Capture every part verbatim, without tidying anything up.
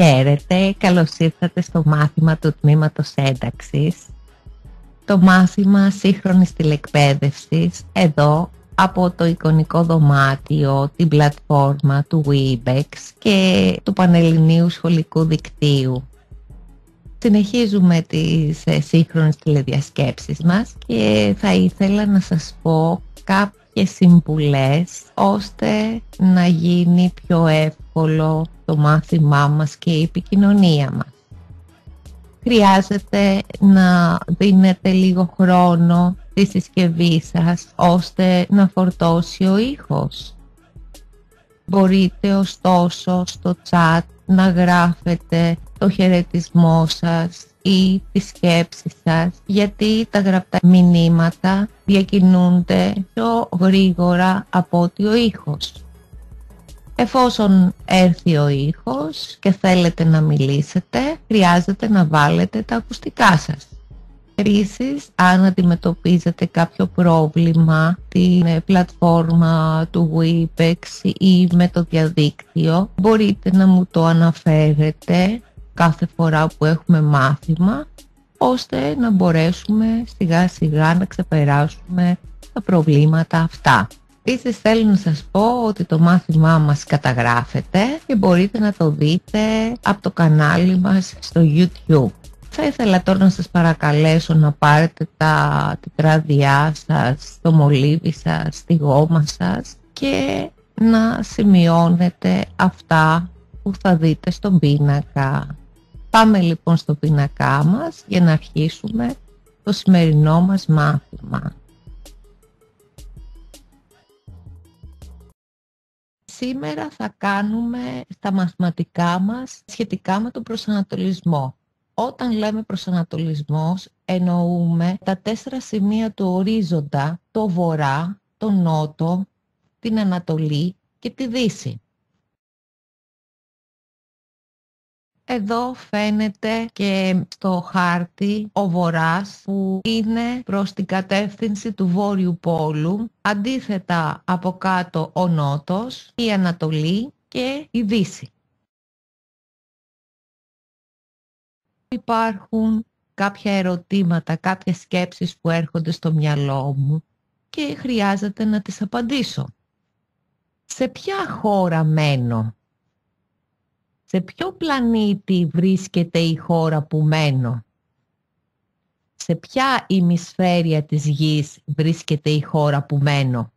Χαίρετε, καλώς ήρθατε στο μάθημα του Τμήματος Ένταξης. Το μάθημα σύγχρονης τηλεκπαίδευσης, εδώ από το εικονικό δωμάτιο, την πλατφόρμα του Webex και του Πανελληνίου Σχολικού Δικτύου. Συνεχίζουμε τις σύγχρονες τηλεδιασκέψεις μας και θα ήθελα να σας πω κάποιες συμβουλές ώστε να γίνει πιο εύκολο το μάθημά μας και η επικοινωνία μας. Χρειάζεται να δίνετε λίγο χρόνο στη συσκευή σας ώστε να φορτώσει ο ήχος. Μπορείτε ωστόσο στο chat να γράφετε το χαιρετισμό σας ή τη σκέψη σας, γιατί τα γραπτά μηνύματα διακινούνται πιο γρήγορα από ότι ο ήχος. Εφόσον έρθει ο ήχος και θέλετε να μιλήσετε, χρειάζεται να βάλετε τα ακουστικά σας. Επίσης, αν αντιμετωπίζετε κάποιο πρόβλημα στην πλατφόρμα του Webex ή με το διαδίκτυο, μπορείτε να μου το αναφέρετε κάθε φορά που έχουμε μάθημα, ώστε να μπορέσουμε σιγά σιγά να ξεπεράσουμε τα προβλήματα αυτά. Επίσης θέλω να σας πω ότι το μάθημά μας καταγράφεται και μπορείτε να το δείτε από το κανάλι μας στο YouTube. Θα ήθελα τώρα να σας παρακαλέσω να πάρετε τα τετράδια σας, το μολύβι σας, τη γόμα σας και να σημειώνετε αυτά που θα δείτε στον πίνακα. Πάμε λοιπόν στο πίνακά μας για να αρχίσουμε το σημερινό μας μάθημα. Σήμερα θα κάνουμε στα μαθηματικά μας σχετικά με τον προσανατολισμό. Όταν λέμε προσανατολισμός εννοούμε τα τέσσερα σημεία του ορίζοντα, το βορρά, το νότο, την ανατολή και τη δύση. Εδώ φαίνεται και στο χάρτη ο βορράς που είναι προς την κατεύθυνση του βόρειου πόλου, αντίθετα από κάτω ο νότος, η ανατολή και η δύση. Υπάρχουν κάποια ερωτήματα, κάποιες σκέψεις που έρχονται στο μυαλό μου και χρειάζεται να τις απαντήσω. Σε ποια χώρα μένω? Σε ποιο πλανήτη βρίσκεται η χώρα που μένω? Σε ποια ημισφαίρια της γης βρίσκεται η χώρα που μένω?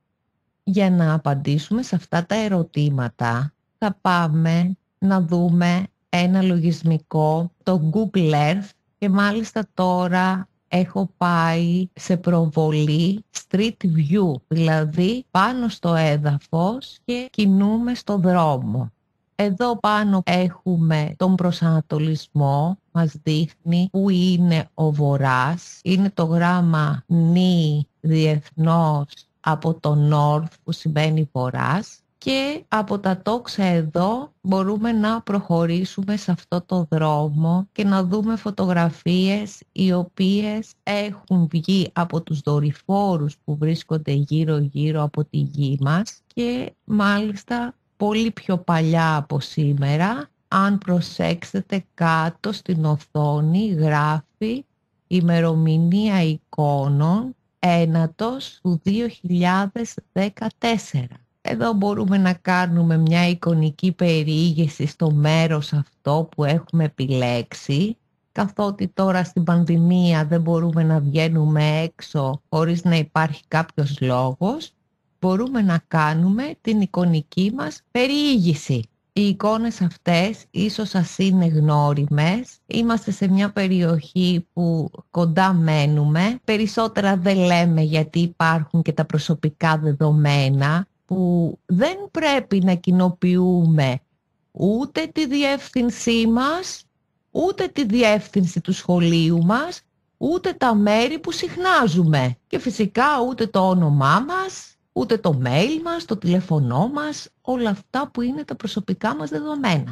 Για να απαντήσουμε σε αυτά τα ερωτήματα θα πάμε να δούμε ένα λογισμικό, το Google Earth, και μάλιστα τώρα έχω πάει σε προβολή Street View, δηλαδή πάνω στο έδαφος και κινούμε στο δρόμο. Εδώ πάνω έχουμε τον προσανατολισμό, μας δείχνει που είναι ο βορράς, είναι το γράμμα νι διεθνώς από το North που σημαίνει βορράς και από τα τόξα εδώ μπορούμε να προχωρήσουμε σε αυτό το δρόμο και να δούμε φωτογραφίες οι οποίες έχουν βγει από τους δορυφόρους που βρίσκονται γύρω γύρω από τη γη μας και μάλιστα πολύ πιο παλιά από σήμερα. Αν προσέξετε κάτω στην οθόνη γράφει ημερομηνία εικόνων ένατος του δύο χιλιάδες δεκατέσσερα. Εδώ μπορούμε να κάνουμε μια εικονική περιήγηση στο μέρος αυτό που έχουμε επιλέξει, καθότι τώρα στην πανδημία δεν μπορούμε να βγαίνουμε έξω χωρίς να υπάρχει κάποιος λόγος. Μπορούμε να κάνουμε την εικονική μας περιήγηση. Οι εικόνες αυτές ίσως σας είναι γνώριμες. Είμαστε σε μια περιοχή που κοντά μένουμε. Περισσότερα δεν λέμε γιατί υπάρχουν και τα προσωπικά δεδομένα που δεν πρέπει να κοινοποιούμε ούτε τη διεύθυνσή μας, ούτε τη διεύθυνση του σχολείου μας, ούτε τα μέρη που συχνάζουμε και φυσικά ούτε το όνομά μας, ούτε το mail μας, το τηλέφωνό μας, όλα αυτά που είναι τα προσωπικά μας δεδομένα.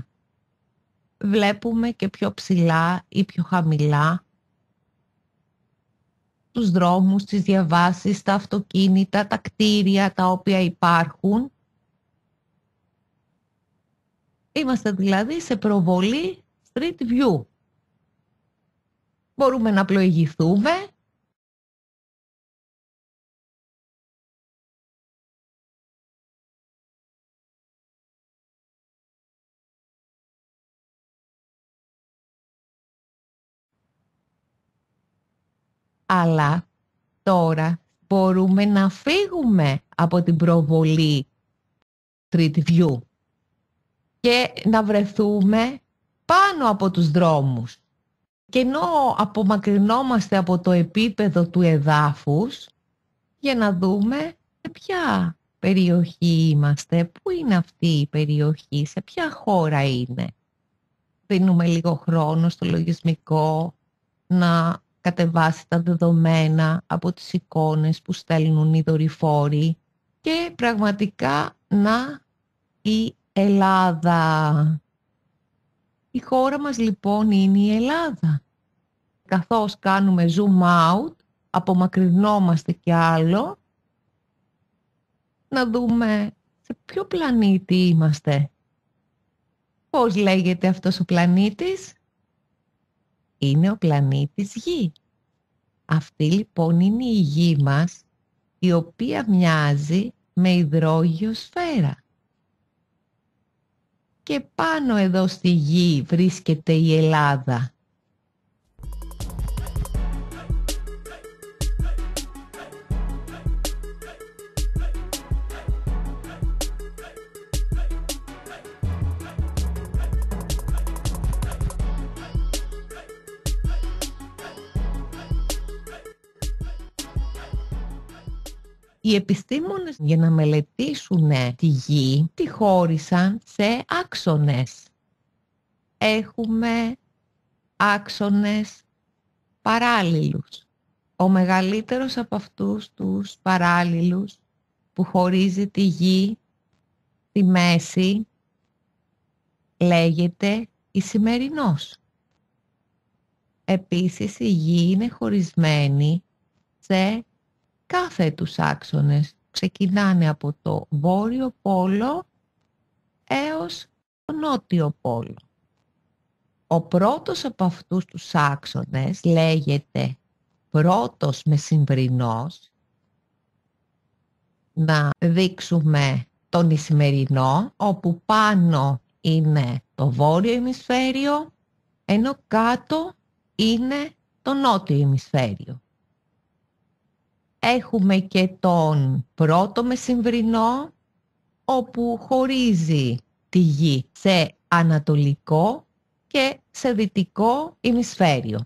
Βλέπουμε και πιο ψηλά ή πιο χαμηλά τους δρόμους, τις διαβάσεις, τα αυτοκίνητα, τα κτίρια τα οποία υπάρχουν Είμαστε δηλαδή σε προβολή Street View. Μπορούμε να πλοηγηθούμε. Αλλά τώρα μπορούμε να φύγουμε από την προβολή Street View και να βρεθούμε πάνω από τους δρόμους. Και ενώ απομακρυνόμαστε από το επίπεδο του εδάφους για να δούμε σε ποια περιοχή είμαστε, πού είναι αυτή η περιοχή, σε ποια χώρα είναι. Δίνουμε λίγο χρόνο στο λογισμικό να κατεβάσει τα δεδομένα από τις εικόνες που στέλνουν οι δορυφόροι και πραγματικά να η Ελλάδα. Η χώρα μας λοιπόν είναι η Ελλάδα. Καθώς κάνουμε zoom out, απομακρυνόμαστε κι άλλο, να δούμε σε ποιο πλανήτη είμαστε. Πώς λέγεται αυτός ο πλανήτης? Είναι ο πλανήτης Γη. Αυτή λοιπόν είναι η Γη μας, η οποία μοιάζει με υδρόγειο σφαίρα. Και πάνω εδώ στη Γη βρίσκεται η Ελλάδα. Οι επιστήμονες για να μελετήσουν τη Γη τη χώρισαν σε άξονες. Έχουμε άξονες παράλληλους. Ο μεγαλύτερος από αυτούς τους παράλληλους που χωρίζει τη Γη στη μέση λέγεται Ισημερινός. Επίσης η Γη είναι χωρισμένη σε κάθε τους άξονες. Ξεκινάνε από το βόρειο πόλο έως το νότιο πόλο. Ο πρώτος από αυτούς τους άξονες λέγεται πρώτος μεσημβρινός. Να δείξουμε τον Ισημερινό, όπου πάνω είναι το βόρειο ημισφαίριο, ενώ κάτω είναι το νότιο ημισφαίριο. Έχουμε και τον πρώτο μεσημβρινό, όπου χωρίζει τη Γη σε ανατολικό και σε δυτικό ημισφαίριο.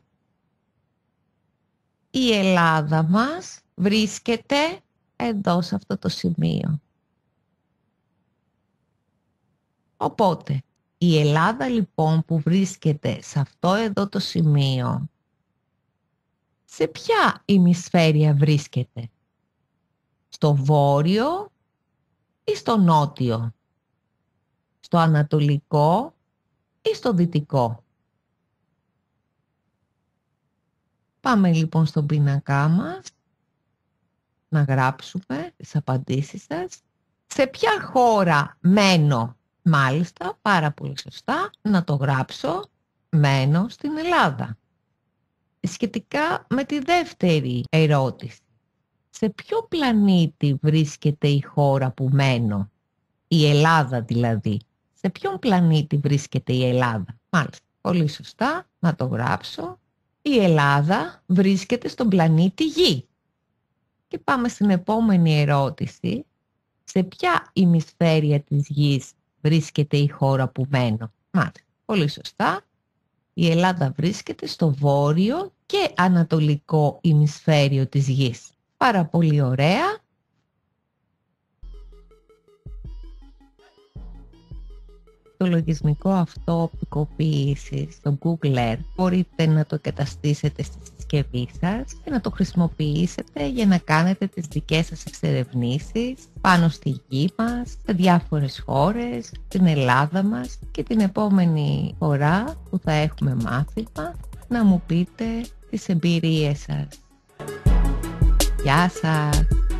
Η Ελλάδα μας βρίσκεται εδώ σε αυτό το σημείο. Οπότε, η Ελλάδα λοιπόν που βρίσκεται σε αυτό εδώ το σημείο, σε ποια ημισφαίρια βρίσκεται? Στο βόρειο ή στο νότιο? Στο ανατολικό ή στο δυτικό? Πάμε λοιπόν στον πίνακά μας να γράψουμε τις απαντήσεις σας. Σε ποια χώρα μένω? Μάλιστα, πάρα πολύ σωστά, να το γράψω. Μένω στην Ελλάδα. Σχετικά με τη δεύτερη ερώτηση. Σε ποιο πλανήτη βρίσκεται η χώρα που μένω? Η Ελλάδα δηλαδή. Σε ποιον πλανήτη βρίσκεται η Ελλάδα? Μάλιστα, πολύ σωστά, να το γράψω. Η Ελλάδα βρίσκεται στον πλανήτη Γη. Και πάμε στην επόμενη ερώτηση. Σε ποια ημισφαίρια της Γης βρίσκεται η χώρα που μένω? Μάλιστα, πολύ σωστά. Η Ελλάδα βρίσκεται στο βόρειο και ανατολικό ημισφαίριο της Γης. Πάρα πολύ ωραία. Το λογισμικό αυτό οπτικοποίησης στο Google Earth μπορείτε να το εγκαταστήσετε στη συσκευή σας και να το χρησιμοποιήσετε για να κάνετε τις δικές σας εξερευνήσεις πάνω στη Γη μας, σε διάφορες χώρες, στην Ελλάδα μας, και την επόμενη φορά που θα έχουμε μάθημα να μου πείτε τις εμπειρίες σας. Γεια σας!